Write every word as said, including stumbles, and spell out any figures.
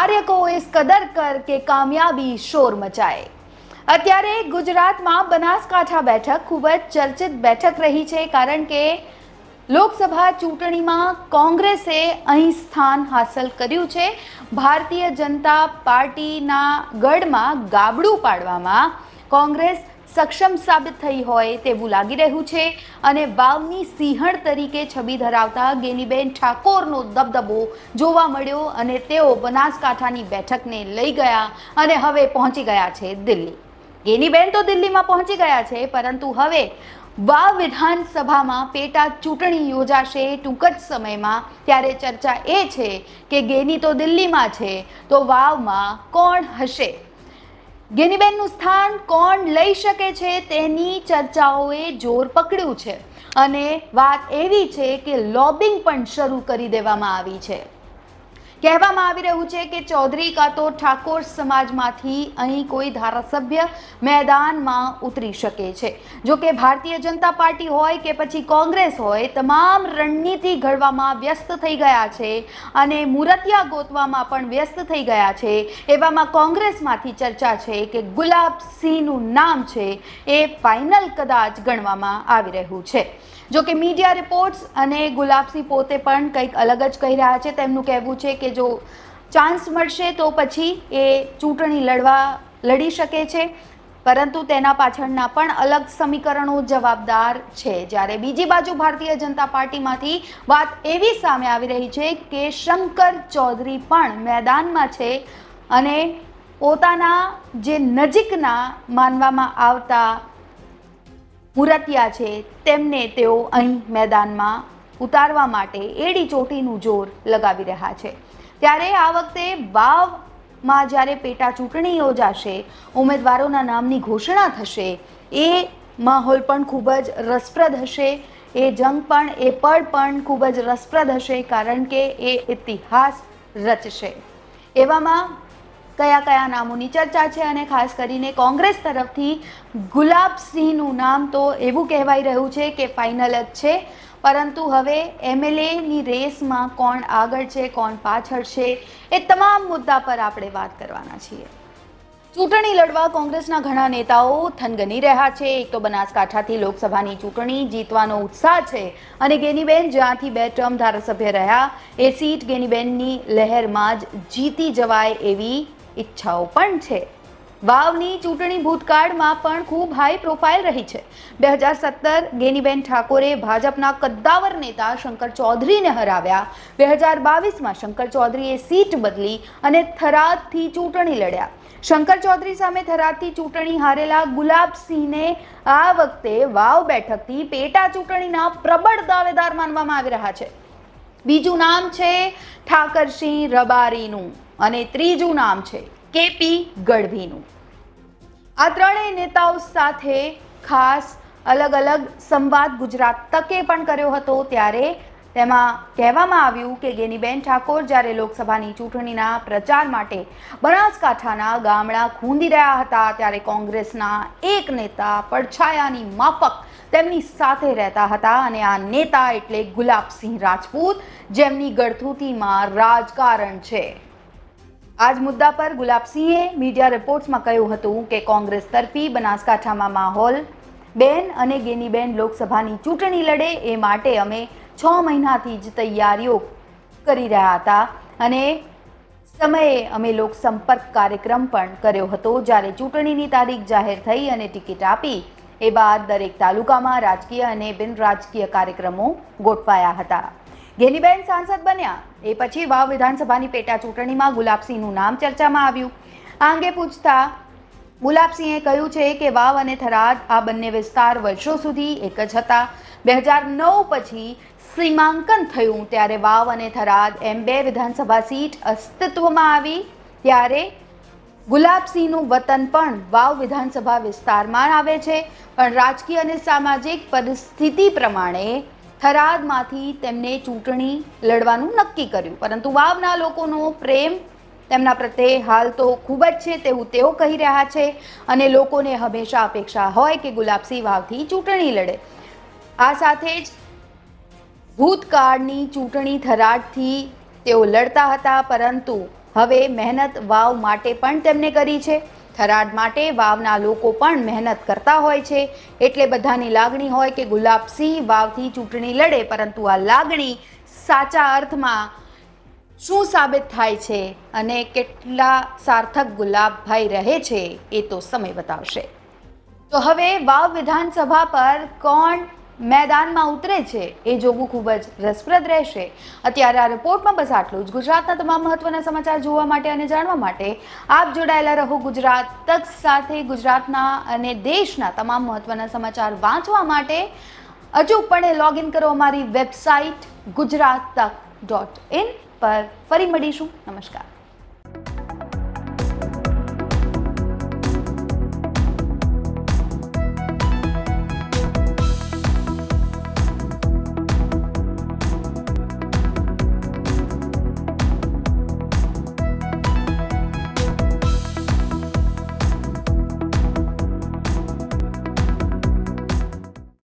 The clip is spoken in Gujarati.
कार्य को इस कदर कर के कामयाबी शोर मचाए। અત્યારે ગુજરાતમાં બનાસકાંઠા બેઠક ખૂબ જ ચર્ચિત બેઠક રહી છે, કારણ કે લોકસભા ચૂંટણીમાં કોંગ્રેસે અહીં સ્થાન હાંસલ કર્યું છે। ભારતીય જનતા પાર્ટીના ગઢમાં ગાબડું પાડવામાં કોંગ્રેસ સક્ષમ સાબિત થઈ હોય તેવું લાગી રહ્યું છે અને વાવની સિંહણ તરીકે છબી ધરાવતા ગેનીબેન ઠાકોરનો દબદબો જોવા મળ્યો અને તેઓ બનાસકાંઠાની બેઠકને લઈ ગયા અને હવે પહોંચી ગયા છે દિલ્હી। ગેનીબેન તો દિલ્હીમાં પહોંચી ગયા છે, પરંતુ હવે વાવ વિધાનસભામાં પેટા ચૂંટણી યોજાશે ટૂંક જ સમયમાં। ત્યારે ચર્ચા એ છે કે ગેની તો દિલ્હીમાં છે, તો વાવમાં કોણ હશે, ગેનીબેનનું સ્થાન કોણ લઈ શકે છે તેની ચર્ચાઓએ જોર પકડ્યું છે અને વાત એવી છે કે લોબિંગ પણ શરૂ કરી દેવામાં આવી છે। કહેવામાં આવી રહ્યું છે કે ચૌધરી કાં તો ઠાકોર સમાજમાંથી અહીં કોઈ ધારાસભ્ય મેદાનમાં ઉતરી શકે છે। જો કે ભારતીય જનતા પાર્ટી હોય કે પછી કોંગ્રેસ હોય, તમામ રણનીતિ ઘડવામાં વ્યસ્ત થઈ ગયા છે અને મૂર્તિયા ગોતવામાં પણ વ્યસ્ત થઈ ગયા છે। એવામાં કોંગ્રેસમાંથી ચર્ચા છે કે ગુલાબસિંહનું નામ છે એ ફાઇનલ કદાચ ગણવામાં આવી રહ્યું છે। જો કે મીડિયા રિપોર્ટ્સ અને ગુલાબસિંહ પોતે પણ કંઈક અલગ જ કહી રહ્યા છે। તેમનું કહેવું છે કે જો ચાન્સ મળશે તો પછી એ ચૂંટણી લડવા લડી શકે છે, પરંતુ તેના પાછળના પણ અલગ સમીકરણો જવાબદાર છે। જ્યારે બીજી બાજુ ભારતીય જનતા પાર્ટીમાંથી વાત એવી સામે આવી રહી છે કે શંકર ચૌધરી પણ મેદાનમાં છે અને પોતાના જે નજીકના માનવામાં આવતા મૂર્તિયા છે તેમને તેઓ અહીં મેદાનમાં ઉતારવા માટે એડી ચોટીનું જોર લગાવી રહ્યા છે। ત્યારે આ વખતે વાવમાં જ્યારે પેટા ચૂંટણી યોજાશે, ઉમેદવારોના નામની ઘોષણા થશે, એ માહોલ પણ ખૂબ જ રસપ્રદ હશે, એ જંગ પણ એ પળ પણ ખૂબ જ રસપ્રદ હશે, કારણ કે એ ઇતિહાસ રચશે। એવામાં કયા કયા નામોની ચર્ચા છે અને ખાસ કરીને કોંગ્રેસ તરફથી ગુલાબસિંહનું નામ તો એવું કહેવાય રહ્યું છે કે ફાઇનલ જ છે, પરંતુ હવે એમએલએની રેસમાં કોણ આગળ છે, કોણ પાછળ છે, એ તમામ મુદ્દા પર આપણે વાત કરવાના છીએ। ચૂંટણી લડવા કોંગ્રેસના ઘણા નેતાઓ થનગની રહ્યા છે। એક તો બનાસકાંઠાથી લોકસભાની ચૂંટણી જીતવાનો ઉત્સાહ છે અને ગેનીબેન જ્યાંથી બે ટર્મ ધારાસભ્ય રહ્યા એ સીટ ગેનીબેનની લહેરમાં જ જીતી જવાય એવી ઈચ્છાઓ પણ છે। વાવની ચૂંટણી ભૂતકાળમાં પણ ખૂબ હાઈ પ્રોફાઇલ રહી છે। બે હજાર સત્તર ગેનીબેન ઠાકોરે ભાજપના કદ્દાવર નેતા શંકર ચૌધરીને હરાવ્યા। બે હજાર બાવીસમાં શંકર ચૌધરીએ સીટ બદલી અને થરાદથી ચૂંટણી લડ્યા। શંકર ચૌધરી સામે થરાદથી ચૂંટણી હારેલા ગુલાબસિંહને આ વખતે વાવ બેઠકથી પેટા ચૂંટણીના પ્રબળ દાવેદાર માનવામાં આવી રહ્યા છે। બીજું નામ છે ઠાકરસિંહ રબારીનું અને ત્રીજું નામ છે કેપી ગઢવીનું। આ ત્રણેય નેતાઓ સાથે ખાસ અલગ અલગ સંવાદ ગુજરાત તકે પણ કર્યો હતો। ત્યારે તેમાં કહેવામાં આવ્યું કે ગેનીબેન ઠાકોર જ્યારે લોકસભાની ચૂંટણીના પ્રચાર માટે બનાસકાંઠાના ગામડા ખૂંદી રહ્યા હતા, ત્યારે કોંગ્રેસના એક નેતા પડછાયાની માફક તેમની સાથે રહેતા હતા અને આ નેતા એટલે ગુલાબસિંહ રાજપૂત, જેમની ગળથૂથીમાં રાજકારણ છે। આજ મુદ્દા પર ગુલાબસિંહે મીડિયા રિપોર્ટ્સમાં કહ્યું હતું કે કોંગ્રેસ તરફી બનાસકાંઠામાં માહોલ બેન અને ગેનીબેન લોકસભાની ચૂંટણી લડે એ માટે અમે છ મહિનાથી જ તૈયારીઓ કરી રહ્યા હતા અને સમયે અમે લોકસંપર્ક કાર્યક્રમ પણ કર્યો હતો। જ્યારે ચૂંટણીની તારીખ જાહેર થઈ અને ટિકિટ આપી એ બાદ દરેક તાલુકામાં રાજકીય અને બિન રાજકીય કાર્યક્રમો ગોઠવાયા હતા। ગેનીબેન સાંસદ બન્યા એ પછી વાવ વિધાનસભાની પેટા ચૂંટણીમાં ગુલાબસિંહનું નામ ચર્ચામાં આવ્યું। આ અંગે પૂછતા ગુલાબસિંહે કહ્યું છે કે વાવ અને થરાદ આ બંને વિસ્તાર વર્ષો સુધી એક જ હતા। બે હજાર નવ પછી સીમાંકન થયું ત્યારે વાવ અને થરાદ એમ બે વિધાનસભા સીટ અસ્તિત્વમાં આવી। ત્યારે ગુલાબસિંહનું વતન પણ વાવ વિધાનસભા વિસ્તારમાં આવે છે, પણ રાજકીય અને સામાજિક પરિસ્થિતિ પ્રમાણે થરાદમાંથી તેમને ચૂંટણી લડવાનું નક્કી કર્યું, પરંતુ વાવના લોકોનો પ્રેમ તેમના પ્રત્યે હાલ તો ખૂબ જ છે તેવું તેઓ કહી રહ્યા છે અને લોકોને હંમેશા અપેક્ષા હોય કે ગુલાબસિંહ વાવથી ચૂંટણી લડે। આ સાથે જ ભૂતકાળની ચૂંટણી થરાદથી તેઓ લડતા હતા, પરંતુ હવે મહેનત વાવ માટે પણ તેમણે કરી છે. થરાદ માટે વાવના લોકો પણ મહેનત કરતા હોય છે. એટલે બધાની લાગણી હોય કે ગુલાબસિંહ વાવથી ચૂંટણી લડે, પરંતુ આ લાગણી સાચા અર્થમાં શું સાબિત થાય છે અને કેટલા સાર્થક ગુલાબભાઈ રહે છે એ તો સમય બતાવશે. તો હવે વાવ વિધાનસભા પર કોણ મેદાનમાં ઉતરે છે એ જોવું ખૂબ જ રસપ્રદ રહેશે. અત્યારે આ રિપોર્ટમાં બસ આટલું જ. ગુજરાતના તમામ મહત્વના સમાચાર જોવા માટે અને જાણવા માટે આપ જોડાયેલા રહો ગુજરાત તક સાથે. ગુજરાતના અને દેશના તમામ મહત્વના સમાચાર વાંચવા માટે અચૂકપણે લોગિન કરો અમારી વેબસાઇટ ગુજરાત તક ડોટ ઇન પર. ફરી મળીશું. નમસ્કાર.